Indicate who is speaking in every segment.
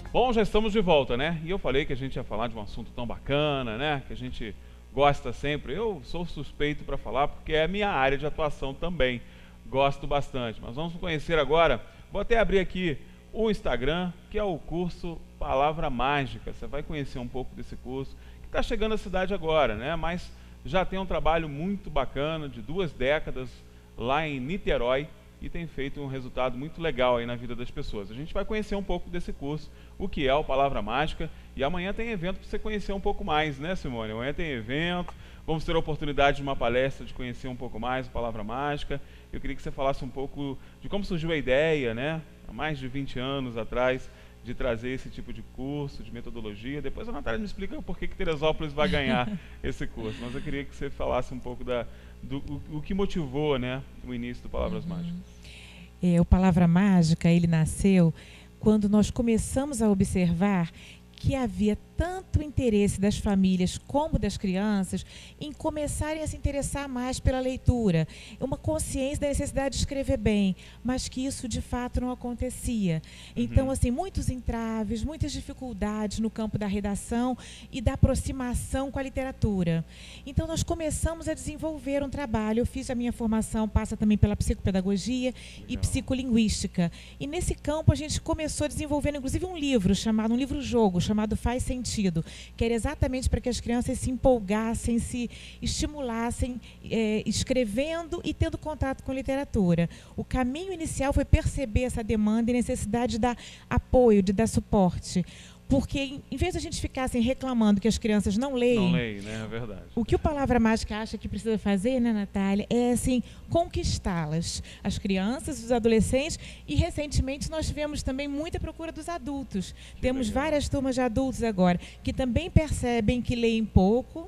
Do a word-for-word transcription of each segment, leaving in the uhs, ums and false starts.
Speaker 1: Bom, já estamos de volta, né? E eu falei que a gente ia falar de um assunto tão bacana, né? Que a gente gosta sempre. Eu sou suspeito para falar porque é a minha área de atuação também. Gosto bastante. Mas vamos conhecer agora. Vou até abrir aqui o Instagram, que é o curso Palavra Mágica. Você vai conhecer um pouco desse curso, que está chegando à cidade agora, né? Mas já tem um trabalho muito bacana de duas décadas lá em Niterói e tem feito um resultado muito legal aí na vida das pessoas. A gente vai conhecer um pouco desse curso, o que é o Palavra Mágica, e amanhã tem evento para você conhecer um pouco mais, né, Simone? Amanhã tem evento, vamos ter a oportunidade de uma palestra de conhecer um pouco mais a Palavra Mágica. Eu queria que você falasse um pouco de como surgiu a ideia, né, há mais de vinte anos atrás, de trazer esse tipo de curso, de metodologia. Depois a Natália me explica por que que Teresópolis vai ganhar esse curso, mas eu queria que você falasse um pouco da, do o, o que motivou, né, o início do Palavras
Speaker 2: Uhum.
Speaker 1: Mágicas.
Speaker 2: É, o Palavra Mágica, ele nasceu quando nós começamos a observar que havia tanto interesse das famílias como das crianças em começarem a se interessar mais pela leitura, uma consciência da necessidade de escrever bem, mas que isso de fato não acontecia. Então,
Speaker 1: Uhum.
Speaker 2: assim, muitos entraves, muitas dificuldades no campo da redação e da aproximação com a literatura. Então, nós começamos a desenvolver um trabalho. Eu fiz a minha formação, passa também pela psicopedagogia e
Speaker 1: Legal.
Speaker 2: psicolinguística. E nesse campo a gente começou desenvolvendo, inclusive, um livro chamado, um livro-jogo, chamado Faz Sentido, que era exatamente para que as crianças se empolgassem, se estimulassem, é, escrevendo e tendo contato com literatura. O caminho inicial foi perceber essa demanda e necessidade de dar apoio, de dar suporte. Porque, em vez de a gente ficar assim, reclamando que as crianças não leem,
Speaker 1: Não leio, né? É verdade.
Speaker 2: o que o Palavra Mágica acha que precisa fazer, né, Natália, é assim, conquistá-las, as crianças, os adolescentes, e recentemente nós tivemos também muita procura dos adultos.
Speaker 1: Que
Speaker 2: Temos
Speaker 1: legal.
Speaker 2: várias turmas de adultos agora que também percebem que leem pouco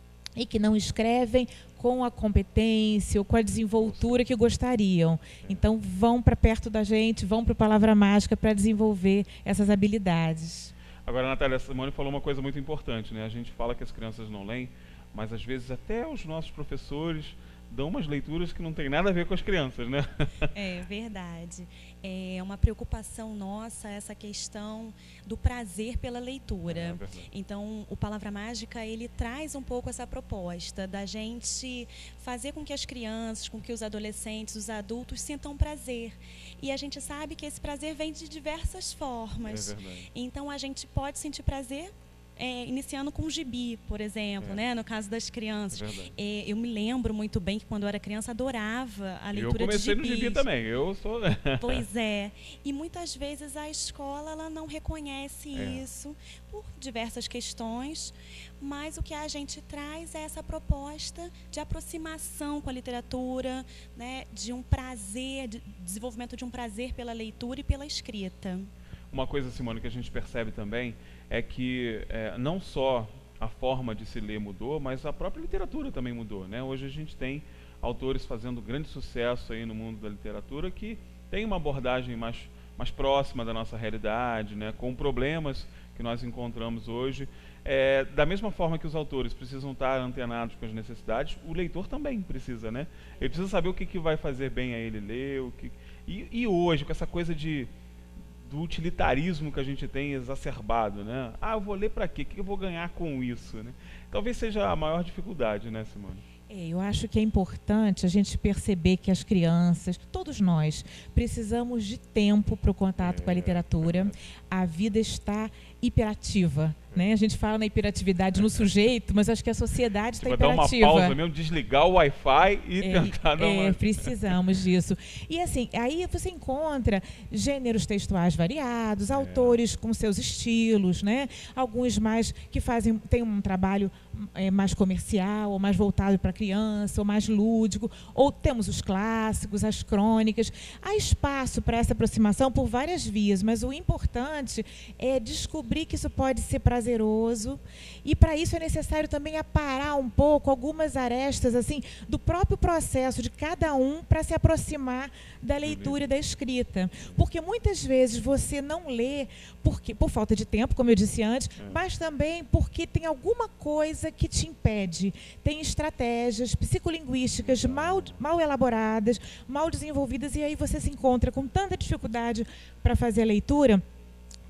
Speaker 2: e que não escrevem com a competência ou com a desenvoltura que gostariam. Então vão para perto da gente, vão para o Palavra Mágica para desenvolver essas habilidades.
Speaker 1: Agora, Natália, a Simone falou uma coisa muito importante, né? A gente fala que as crianças não leem, mas às vezes até os nossos professores dão umas leituras que não tem nada a ver com as crianças, né?
Speaker 3: É verdade. É uma preocupação nossa essa questão do prazer pela leitura.
Speaker 1: É verdade.
Speaker 3: Então, o Palavra Mágica, ele traz um pouco essa proposta da gente fazer com que as crianças, com que os adolescentes, os adultos sintam prazer. E a gente sabe que esse prazer vem de diversas formas.
Speaker 1: É verdade.
Speaker 3: Então, a gente pode sentir prazer É, iniciando com o gibi, por exemplo,
Speaker 1: É.
Speaker 3: né? No caso das crianças.
Speaker 1: É verdade.
Speaker 3: É, eu me lembro muito bem que quando eu era criança adorava a
Speaker 1: Eu
Speaker 3: leitura de
Speaker 1: comecei
Speaker 3: gibis.
Speaker 1: no gibi também, eu sou...
Speaker 3: Pois é. E muitas vezes a escola ela não reconhece
Speaker 1: É.
Speaker 3: isso por diversas questões, mas o que a gente traz é essa proposta de aproximação com a literatura, né? De um prazer, de desenvolvimento de um prazer pela leitura e pela escrita.
Speaker 1: Uma coisa, Simone, que a gente percebe também é que é, não só a forma de se ler mudou, mas a própria literatura também mudou, né? Hoje a gente tem autores fazendo grande sucesso aí no mundo da literatura que tem uma abordagem mais, mais próxima da nossa realidade, né? Com problemas que nós encontramos hoje. É, da mesma forma que os autores precisam estar antenados com as necessidades, o leitor também precisa, né? Ele precisa saber o que, que vai fazer bem a ele ler, o que... e, e hoje, com essa coisa de do utilitarismo que a gente tem exacerbado, né? Ah, eu vou ler para quê? O que eu vou ganhar com isso, né? Talvez seja a maior dificuldade, né, Simone?
Speaker 2: É, eu acho que é importante a gente perceber que as crianças, todos nós, precisamos de tempo para o contato
Speaker 1: É,
Speaker 2: com a literatura.
Speaker 1: verdade.
Speaker 2: A vida está hiperativa, né? A gente fala na hiperatividade no sujeito, mas acho que a sociedade está
Speaker 1: Tipo, dar uma
Speaker 2: hiperativa.
Speaker 1: pausa mesmo, desligar o Wi-Fi e
Speaker 2: É,
Speaker 1: tentar dar
Speaker 2: é,
Speaker 1: uma...
Speaker 2: precisamos disso. E assim, aí você encontra gêneros textuais variados,
Speaker 1: É.
Speaker 2: autores com seus estilos, né? Alguns mais que fazem, tem um trabalho é, mais comercial, ou mais voltado para a criança, ou mais lúdico, ou temos os clássicos, as crônicas. Há espaço para essa aproximação por várias vias, mas o importante é descobrir que isso pode ser prazeroso, e para isso é necessário também aparar um pouco algumas arestas assim do próprio processo de cada um para se aproximar da leitura e da escrita, porque muitas vezes você não lê porque por falta de tempo, como eu disse antes,
Speaker 1: É.
Speaker 2: mas também porque tem alguma coisa que te impede, tem estratégias psicolinguísticas mal, mal elaboradas, mal desenvolvidas, e aí você se encontra com tanta dificuldade para fazer a leitura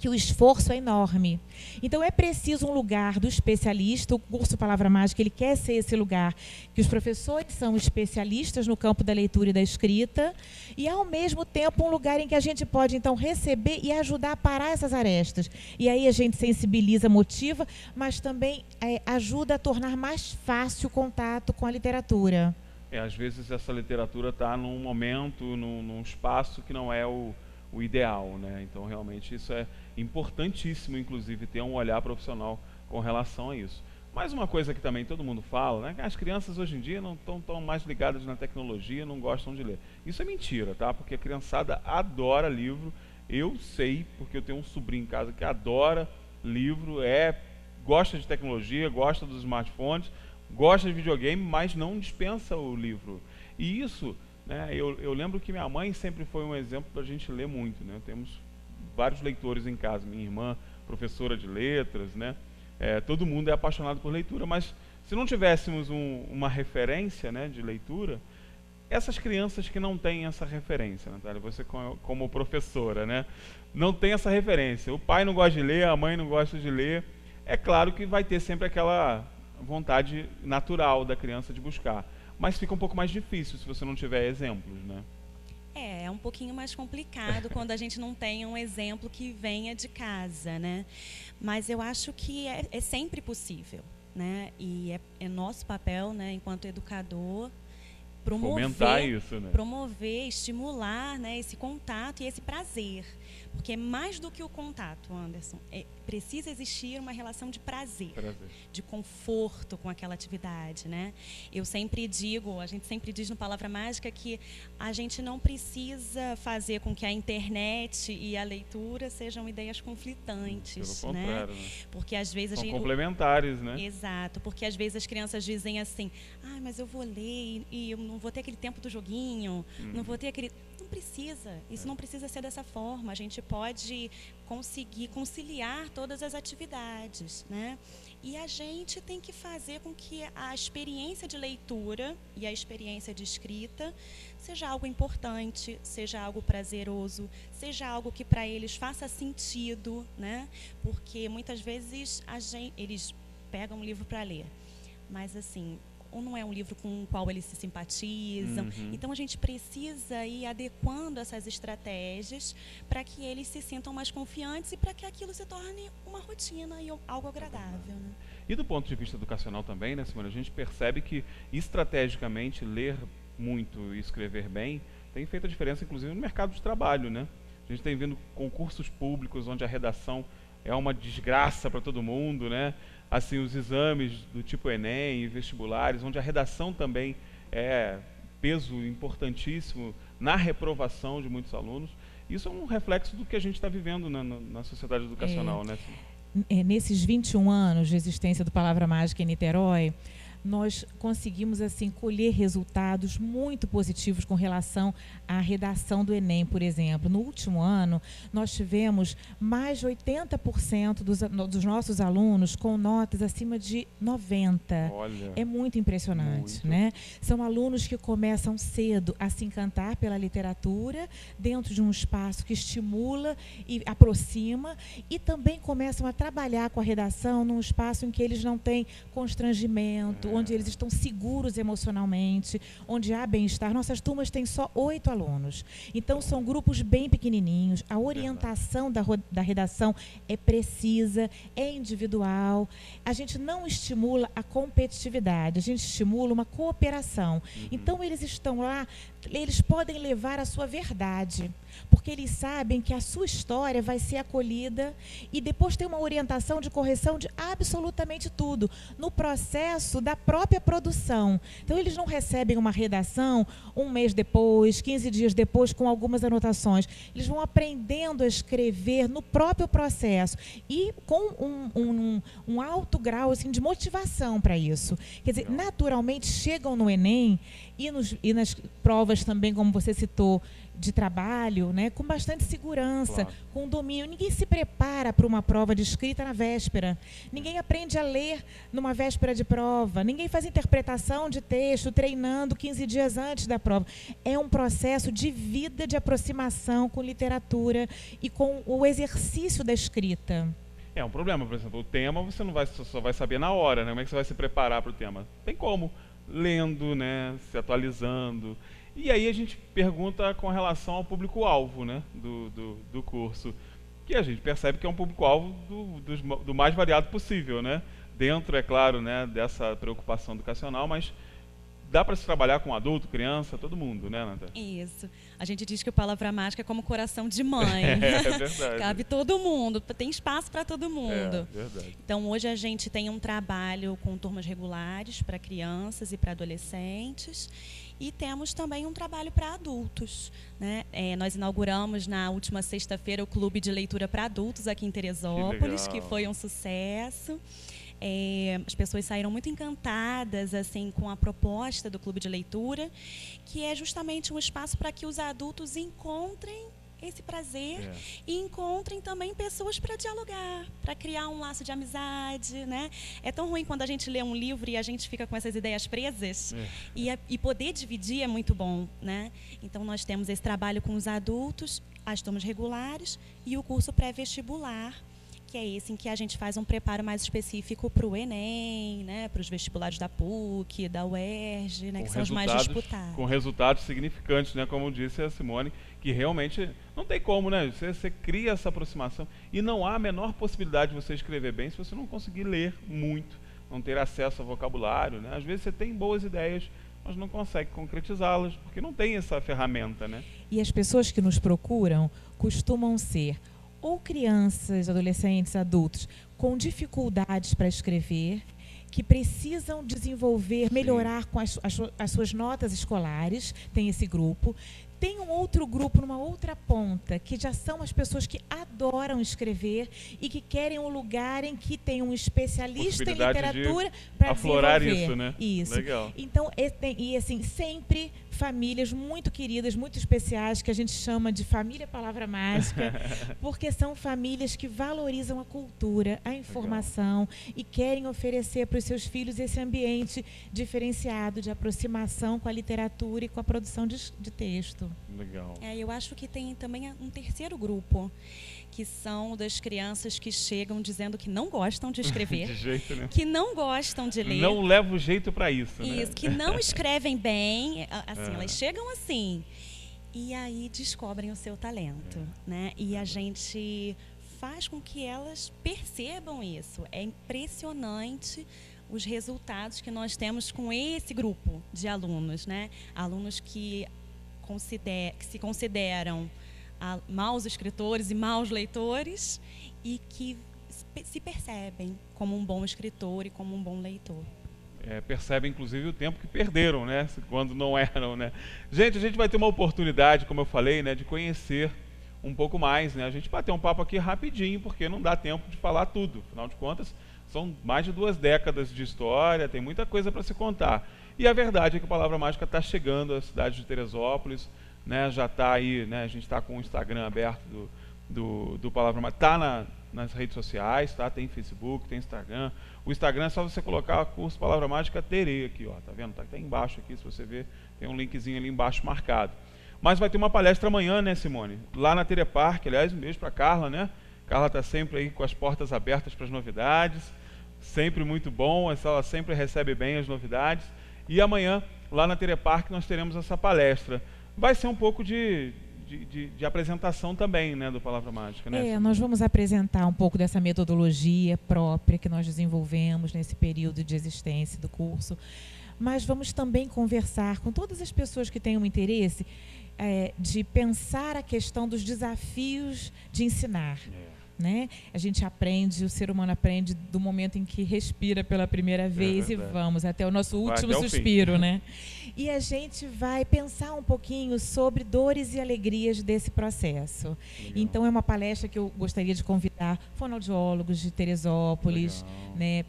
Speaker 2: que o esforço é enorme. Então, é preciso um lugar do especialista. O curso Palavra Mágica, ele quer ser esse lugar que os professores são especialistas no campo da leitura e da escrita, e, ao mesmo tempo, um lugar em que a gente pode, então, receber e ajudar a parar essas arestas. E aí a gente sensibiliza, motiva, mas também é, ajuda a tornar mais fácil o contato com a literatura.
Speaker 1: É, às vezes essa literatura está num momento, num, num espaço que não é o, o ideal, né? Então, realmente, isso é importantíssimo, inclusive, ter um olhar profissional com relação a isso. Mais uma coisa que também todo mundo fala, né? Que as crianças hoje em dia não estão tão mais ligadas na tecnologia, não gostam de ler. Isso é mentira, tá? Porque a criançada adora livro. Eu sei, porque eu tenho um sobrinho em casa que adora livro, é, gosta de tecnologia, gosta dos smartphones, gosta de videogame, mas não dispensa o livro. E isso, né, eu, eu lembro que minha mãe sempre foi um exemplo para a gente ler muito, né? Temos vários leitores em casa, minha irmã, professora de letras, né? É, todo mundo é apaixonado por leitura, mas se não tivéssemos um, uma referência, né, de leitura, essas crianças que não têm essa referência, Natália, você como professora, né, não tem essa referência, o pai não gosta de ler, a mãe não gosta de ler, é claro que vai ter sempre aquela vontade natural da criança de buscar, mas fica um pouco mais difícil se você não tiver exemplos, né?
Speaker 3: É, é um pouquinho mais complicado quando a gente não tem um exemplo que venha de casa, né? Mas eu acho que é, é sempre possível, né? E é, é nosso papel, né, enquanto educador, promover,
Speaker 1: fomentar isso, né?
Speaker 3: promover, estimular, né, esse contato e esse prazer. Porque mais do que o contato, Anderson, é, precisa existir uma relação de prazer, prazer, de conforto com aquela atividade, né? Eu sempre digo, a gente sempre diz no Palavra Mágica que a gente não precisa fazer com que a internet e a leitura sejam ideias conflitantes,
Speaker 1: pelo contrário,
Speaker 3: né?
Speaker 1: né?
Speaker 3: Porque às vezes
Speaker 1: são
Speaker 3: a gente,
Speaker 1: complementares, né?
Speaker 3: Exato, porque às vezes as crianças dizem assim, ah, mas eu vou ler e, e eu não vou ter aquele tempo do joguinho, hum. não vou ter aquele... Não precisa, isso é. não precisa ser dessa forma, a gente pode conseguir conciliar todas as atividades, né? E a gente tem que fazer com que a experiência de leitura e a experiência de escrita seja algo importante, seja algo prazeroso, seja algo que para eles faça sentido, né? Porque muitas vezes a gente, eles pegam um livro para ler, mas assim... ou não é um livro com o qual eles se simpatizam. Uhum. Então, a gente precisa ir adequando essas estratégias para que eles se sintam mais confiantes e para que aquilo se torne uma rotina e algo agradável, né?
Speaker 1: E do ponto de vista educacional também, né, Simone, a gente percebe que, estrategicamente, ler muito e escrever bem tem feito a diferença, inclusive, no mercado de trabalho, né? A gente tem vindo concursos públicos onde a redação é uma desgraça para todo mundo, né? Assim, os exames do tipo Enem e vestibulares, onde a redação também é peso importantíssimo na reprovação de muitos alunos. Isso é um reflexo do que a gente está vivendo na, na, na sociedade educacional, é, né?
Speaker 2: É, nesses vinte e um anos de existência do Palavra Mágica em Niterói, nós conseguimos assim colher resultados muito positivos com relação à redação do Enem, por exemplo. No último ano, nós tivemos mais de oitenta por cento dos, dos nossos alunos com notas acima de noventa.
Speaker 1: Olha,
Speaker 2: é muito impressionante, muito. né? São alunos que começam cedo a se encantar pela literatura, dentro de um espaço que estimula e aproxima, e também começam a trabalhar com a redação num espaço em que eles não têm constrangimento, onde eles estão seguros emocionalmente, onde há bem-estar. Nossas turmas têm só oito alunos. Então, são grupos bem pequenininhos. A orientação da, da redação é precisa, é individual. A gente não estimula a competitividade, a gente estimula uma cooperação. Uhum. Então, eles estão lá, eles podem levar a sua verdade, porque eles sabem que a sua história vai ser acolhida e depois tem uma orientação de correção de absolutamente tudo, no processo da própria produção. Então, eles não recebem uma redação um mês depois, quinze dias depois, com algumas anotações. Eles vão aprendendo a escrever no próprio processo e com um, um, um alto grau assim, de motivação para isso. Quer dizer, naturalmente chegam no Enem e, nos, e nas provas também, como você citou, de trabalho, né, com bastante segurança,
Speaker 1: Claro.
Speaker 2: com domínio. Ninguém se prepara para uma prova de escrita na véspera. Ninguém aprende a ler numa véspera de prova. Ninguém faz interpretação de texto treinando quinze dias antes da prova. É um processo de vida, de aproximação com literatura e com o exercício da escrita.
Speaker 1: É um problema, por exemplo, o tema você não vai, só vai saber na hora, né? Como é que você vai se preparar para o tema? Tem como, lendo, né? Se atualizando. E aí a gente pergunta com relação ao público-alvo, né? do, do, do curso, que a gente percebe que é um público-alvo do, do, do mais variado possível, né? Dentro, é claro, né? dessa preocupação educacional, mas dá para se trabalhar com adulto, criança, todo mundo, né, Nanda?
Speaker 3: Isso. A gente diz que o Palavra Mágica é como coração de mãe.
Speaker 1: É verdade.
Speaker 3: Cabe todo mundo, tem espaço para todo mundo.
Speaker 1: É verdade.
Speaker 3: Então, hoje a gente tem um trabalho com turmas regulares para crianças e para adolescentes. E temos também um trabalho para adultos, né? É, nós inauguramos na última sexta-feira o Clube de Leitura para Adultos aqui em Teresópolis, que, que foi um sucesso. É, as pessoas saíram muito encantadas assim com a proposta do Clube de Leitura, que é justamente um espaço para que os adultos encontrem esse prazer é. e encontrem também pessoas para dialogar, para criar um laço de amizade, né? É tão ruim quando a gente lê um livro e a gente fica com essas ideias presas é. e, a, e poder dividir é muito bom, né? Então nós temos esse trabalho com os adultos, as turmas regulares e o curso pré-vestibular, que é esse em que a gente faz um preparo mais específico para o Enem, né, para os vestibulares da P U C, da U E R J, né, que são os mais disputados.
Speaker 1: Com resultados significantes, né, como disse a Simone, que realmente não tem como, né, você, você cria essa aproximação e não há a menor possibilidade de você escrever bem se você não conseguir ler muito, não ter acesso ao vocabulário, né? Às vezes você tem boas ideias, mas não consegue concretizá-las, porque não tem essa ferramenta, né?
Speaker 2: E as pessoas que nos procuram costumam ser ou crianças, adolescentes, adultos com dificuldades para escrever, que precisam desenvolver, melhorar com as, as, as suas notas escolares, tem esse grupo. Tem um outro grupo, numa outra ponta, que já são as pessoas que adoram escrever e que querem um lugar em que tem um especialista em literatura para
Speaker 1: aflorar
Speaker 2: desenvolver.
Speaker 1: isso, né?
Speaker 2: Isso.
Speaker 1: Legal.
Speaker 2: Então, e assim, sempre famílias muito queridas, muito especiais, que a gente chama de família Palavra Mágica, porque são famílias que valorizam a cultura, a informação Legal. E querem oferecer para os seus filhos esse ambiente diferenciado de aproximação com a literatura e com a produção de, de texto.
Speaker 1: Legal.
Speaker 3: É, eu acho que tem também um terceiro grupo, que são das crianças que chegam dizendo que não gostam de escrever,
Speaker 1: de jeito nenhum.
Speaker 3: Que não gostam de ler.
Speaker 1: Não leva o jeito para isso, né?
Speaker 3: Isso, que não escrevem bem, assim,
Speaker 1: é.
Speaker 3: elas chegam assim, e aí descobrem o seu talento, é. né? E a gente faz com que elas percebam isso. É impressionante os resultados que nós temos com esse grupo de alunos, né? Alunos que, consider, que se consideram a, maus escritores e maus leitores e que se percebem como um bom escritor e como um bom leitor.
Speaker 1: É, percebem, inclusive, o tempo que perderam, né? Quando não eram, né? Gente, a gente vai ter uma oportunidade, como eu falei, né? De conhecer um pouco mais, né? A gente bateu um papo aqui rapidinho, porque não dá tempo de falar tudo. Afinal de contas, são mais de duas décadas de história, tem muita coisa para se contar. E a verdade é que a Palavra Mágica está chegando à cidade de Teresópolis, né? Já está aí, né? A gente está com o Instagram aberto do, do, do Palavra Mágica, está na, nas redes sociais, tá? Tem Facebook, tem Instagram. O Instagram é só você colocar curso Palavra Mágica Terei aqui, ó, tá vendo? Tá até embaixo aqui, se você ver, tem um linkzinho ali embaixo marcado. Mas vai ter uma palestra amanhã, né, Simone? Lá na Tere Park, aliás, um beijo para a Carla, né? Carla está sempre aí com as portas abertas para as novidades, sempre muito bom, ela sempre recebe bem as novidades. E amanhã, lá na Tere Park, nós teremos essa palestra. Vai ser um pouco de, de, de, de apresentação também, né, do Palavra Mágica, né?
Speaker 2: É, nós vamos apresentar um pouco dessa metodologia própria que nós desenvolvemos nesse período de existência do curso, mas vamos também conversar com todas as pessoas que tenham interesse é, de pensar a questão dos desafios de ensinar. É. Né? A gente aprende, o ser humano aprende do momento em que respira pela primeira vez é e vamos até o nosso último suspiro, né? E a gente vai pensar um pouquinho sobre dores e alegrias desse processo. Legal. Então é uma palestra que eu gostaria de convidar fonoaudiólogos de Teresópolis, né,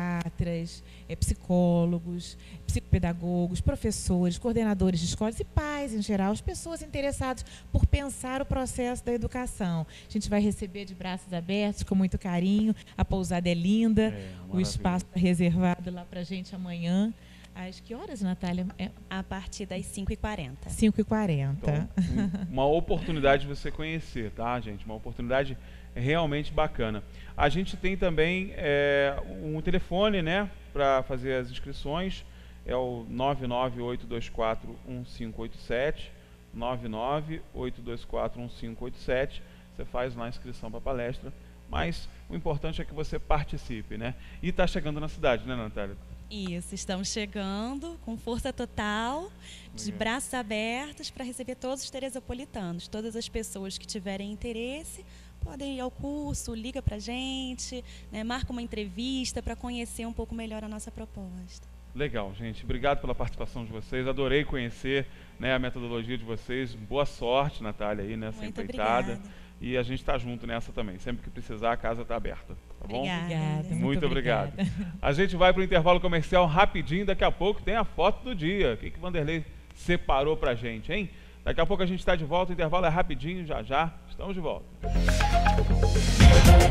Speaker 2: pediatras, é, psicólogos, psicopedagogos, professores, coordenadores de escolas e pais pais em geral, as pessoas interessadas por pensar o processo da educação. A gente vai receber de braços abertos, com muito carinho. A pousada é linda,
Speaker 1: É,
Speaker 2: o espaço está reservado lá para a gente amanhã. Às que horas, Natália? É
Speaker 3: A partir das cinco e quarenta.
Speaker 2: cinco e quarenta.
Speaker 1: Então, um- uma oportunidade de você conhecer, tá, gente? Uma oportunidade realmente bacana. A gente tem também é, um telefone, né, para fazer as inscrições. É o nove nove oito dois quatro um cinco oito sete, nove nove oito dois quatro um cinco oito sete. Você faz lá a inscrição para a palestra, mas o importante é que você participe, né? E está chegando na cidade, né, Natália?
Speaker 3: Isso, estamos chegando com força total, de
Speaker 1: Legal.
Speaker 3: braços abertos para receber todos os teresopolitanos. Todas as pessoas que tiverem interesse podem ir ao curso, liga para a gente, né, marca uma entrevista para conhecer um pouco melhor a nossa proposta.
Speaker 1: Legal, gente. Obrigado pela participação de vocês. Adorei conhecer, né, a metodologia de vocês. Boa sorte, Natália, aí nessa
Speaker 3: Muito
Speaker 1: empreitada.
Speaker 3: obrigada.
Speaker 1: E a gente está junto nessa também. Sempre que precisar, a casa está aberta. Tá bom?
Speaker 3: Obrigada.
Speaker 2: Obrigada.
Speaker 1: Muito,
Speaker 2: Muito
Speaker 1: obrigado.
Speaker 2: obrigada.
Speaker 1: A gente vai para o intervalo comercial rapidinho. Daqui a pouco tem a foto do dia. O que, que o Vanderlei separou para a gente, hein? Daqui a pouco a gente está de volta. O intervalo é rapidinho, já já. Estamos de volta.